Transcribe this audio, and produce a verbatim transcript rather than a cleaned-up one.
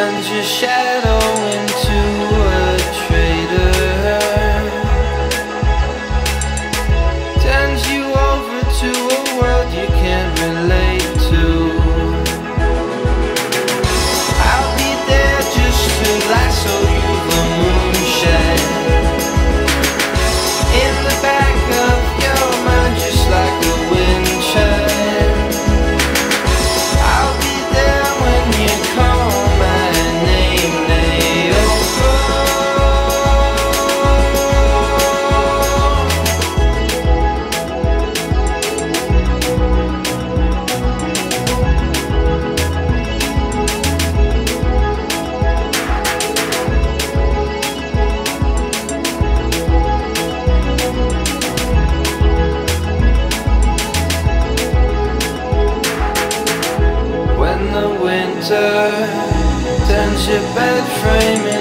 turns your shadow into a traitor, turns you over to a world you can't relate to. I'll be there just to lasso you the moonshine in the back of your mind, just like a wind chime. I'll be there when you call my name, Naoko. When the winter turns your bed frame